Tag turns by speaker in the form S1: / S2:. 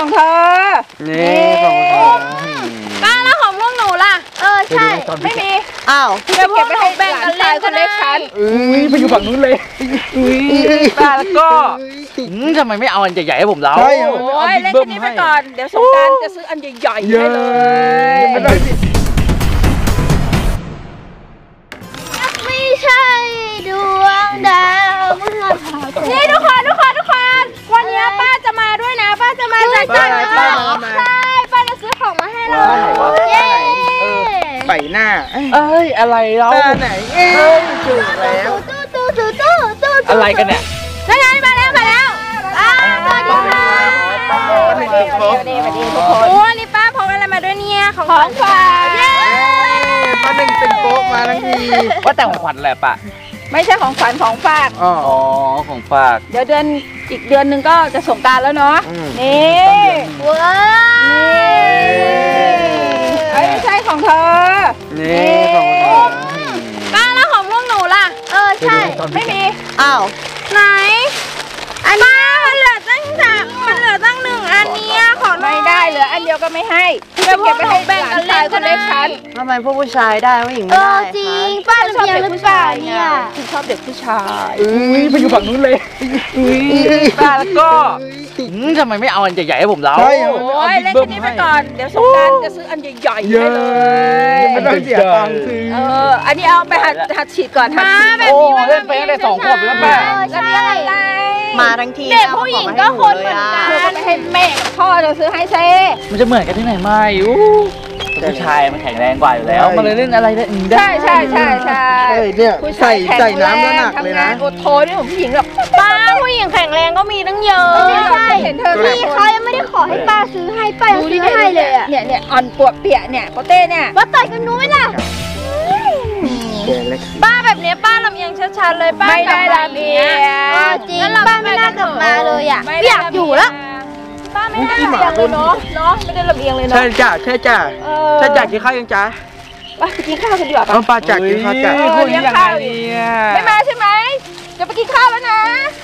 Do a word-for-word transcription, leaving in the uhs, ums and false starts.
S1: ของเธอนี่ของเธอป้าแล้วของลูกหนูล่ะเออใช่ไม่มีอ้าวพี่จะเก็บไปให้แบ่งกันเล่นคนเล็กฉัน
S2: อุ้ยไปอยู่ฝั่งนู้นเลยอุ้ยป้าแล้วก็ทำไมไม่เอาอันใหญ่ๆให้ผมเล่า
S1: โอ้ยเล่นแค่นี้ไปก่อนเดี๋ยวสงกรานต์จะซื้ออันใหญ่ๆให้เลย
S3: ไม่ใช่ดวงดาวเมื่อ
S1: นี่ทุกคนทุกคนทุกคนวันนี้ป้าจะมาด้วยนะป้าจะมาจากจันทร์ใช่ป้าจะซื้อของมาให้เราเย้
S2: ไปหน้าเอ้ยอะไรเราไหนเอ้ยจุดแล้ว
S3: ตู้ตู้ตู้ตู้ตู้
S2: อะไรกันเนี่ย
S1: นั่นไงมาแล้วมาแล้วอ้าวสวัสดีค่ะสวัสดีสวัสดีสวัสดีทุกคนโอ้นี่ป้าพกอะไรมาด้วยเนี่ยของของฝากเย้
S2: ป้าหนึ่งเป็นโป๊ะมาทั้งทีว่าแต่ของขวัญแหละป้า
S1: ไม่ใช่ของขวัญของฝาก
S2: อ๋อของฝาก
S1: เดี๋ยวเดือนอีกเดือนหนึ่งก็จะสงกรานต์แล้วเนาะนี่
S3: ว้าว
S1: ไม่ใช่ของเธอ
S2: นี่ของเธอ
S1: ป้าแล้วของลูกหนูล่ะ
S3: เออใช่
S1: ไม่มี
S3: อ้าว
S1: ไหนอันป้ามันเหลือตั้งสามมันเหลือตั้งหนึ่งอันนี้ขอไม่ได้เหลืออันเดียวก็ไม่ให้พี่จะเก็บไปให้แบ่งกันเล่นคนเล็กฉัน
S4: ทำไมพวกผู้ชายได้ผู้หญิงไม่ได้
S3: จริงป้าชอบเด็กผู้ชายเนี่ย
S1: ฉันชอบเด็กผู้ชาย
S2: อุ้ยไปอยู่ฝั่งนู้นเลยอุ้ยป้าแล้วก็ทำไมไม่เอาอันใหญ่ๆให้ผมเล่า
S1: โอ้ยเล่นแค่นี้ไปก่อนเดี๋ยวสงกรานต์จะซื้ออันใหญ่ๆให้เลย
S2: ไม่ต้องเสียตังค์ซื้อ
S1: เอออันนี้เอาไปหัดหัดฉีดก่อนหัดฉีด
S2: โอ้เล่นไปได้สองขวบแล้วแม่
S1: แล้วนี่อะไร
S4: มาทั้งที
S1: เด็กผู้หญิงก็คนเหมือนกันให้แม่กับพ่อจะซื้อให้เซ่
S2: มันจะเหมือนกันที่ไหนไม่อู้ผู้ชายมันแข็งแรงกว่าอยู่แล้วมันเลยเล่นอะไรได้
S1: ใช่ใช่ใช่ใช่
S2: เนี่ยใส่ใส่น้ำแล้วหนักเลยนะ
S1: อดทนนี่ผมผู้หญิงแบบ
S3: ป้าผู้หญิงแข็งแรงก็มีตั้งเยอะใช่เห็นเธอพี่เขายังไม่ได้ขอให้ป้าซื้อให้ป้ายังซื้อให้เลยอ่ะ
S1: เนี่ยเนี่ยอ่อนปวดเปียเนี่ยโปเต้เนี่ย
S3: ว่าต่อยกันนู้นไหมล่ะ
S1: ป้าแบบนี้ป้าลำเอียงชัดๆเลยป้าไม่ได้ลำเอียง
S3: จริงป้าไม่น่ากลับมาเลยอ่ะไม่อยากอยู่แล้ว
S1: ป้าไม่ได้ลำเอียงเลยเนาะเนาะไม่ได้ลำเอียงเลยเนาะ
S2: ใช่จ้าใช่จ้าใช่จ้ากินข้าวยังจ้า
S1: ป้าไปกินข้าวกันดีกว่า
S2: ป้าป้าจ้ากินข้าวจ้า
S1: เลี้ยงข้าวไม่มาใช่ไหมจะไปกินข้าวแล้วนะ